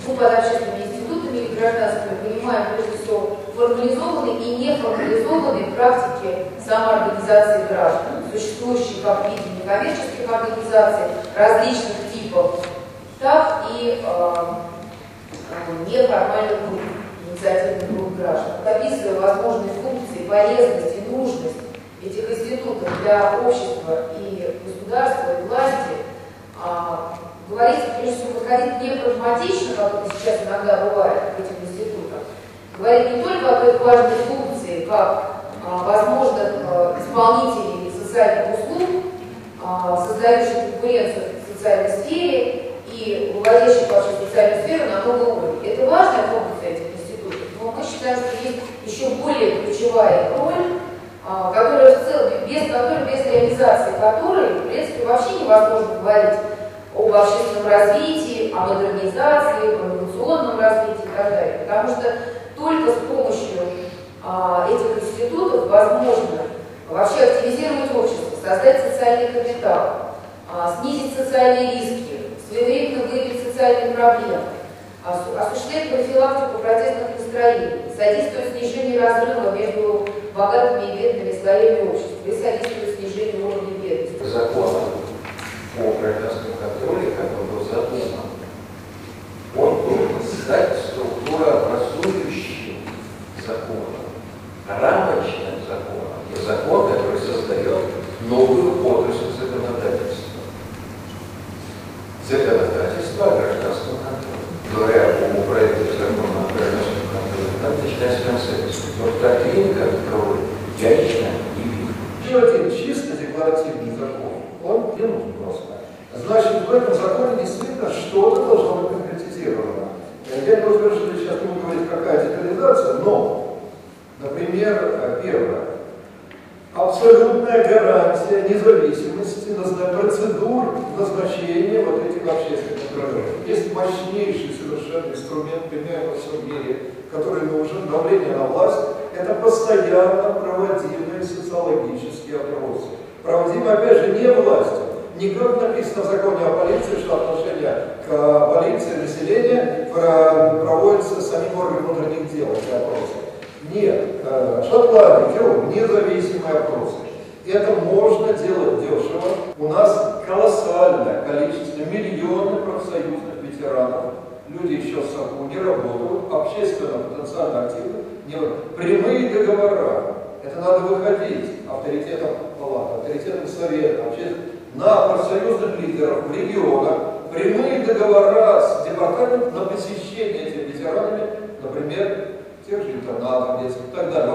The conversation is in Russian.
Мы под общественными институтами и гражданскими понимаем прежде всего формализованные и неформализованные практики самоорганизации граждан, существующие как в виде некоммерческих организаций различных типов, так и неформальных групп, инициативных групп граждан. Описывая возможные функции, полезность и нужность этих институтов для общества и государства, и власти, говорится, прежде всего, подходить не прагматично, как это сейчас иногда бывает в этих институтах, говорить не только о той важной функции, как возможных исполнителей социальных услуг, создающих конкуренцию в социальной сфере и выводящих вообще социальную сферу на новый уровень. Это важная функция этих институтов, но мы считаем, что есть еще более ключевая роль, которая в целом, без реализации которой, в принципе, вообще невозможно говорить об общественном развитии, о модернизации, об инновационном развитии и так далее. Потому что только с помощью этих институтов возможно вообще активизировать общество, создать социальный капитал, снизить социальные риски, своевременно выявить социальные проблемы, осуществлять профилактику протестных настроений, содействовать снижению разрыва между богатыми и бедными слоями общества и содействовать снижению уровня бедности. Законом о гражданском контроле, который был задуман, он должен стать структурообразующим законом, рамочным законом, и закон, который создает новую отрасль законодательства. Законодательство о гражданском контроле. Говоря о проекте закона о гражданском контроле, надо начинать с концепции. Но таким, как таковой, я лично не вижу. Еще один чисто декларативный закон, он не нужен просто. Значит, в этом законе действительно что-то должно быть конкретизировано. Я не утверждаю, сейчас не буду говорить, какая детализация, но, например, первое. Абсолютная гарантия независимости процедур назначения вот этих общественных контролеров. Есть мощнейший совершенно инструмент, применяемый во всем мире, который нужен, давление на власть, это постоянно проводимые социологические опросы. Проводимые, опять же, не властью. Не как написано в законе о полиции, что отношение к полиции, населения проводится самим органом внутренних дел, эти опросы. Нет, Шотландия делает независимые опросы. Это можно делать дешево. У нас колоссальное количество, миллионы профсоюзных ветеранов. Люди еще в САКУ не работают, общественно, потенциально активны. Прямые договора. Это надо выходить авторитетом палаты, авторитетом совета, на профсоюзных лидеров в регионах. Прямые договора с департаментом на посещение этими ветеранами, например, тех же интернатов детских и так далее.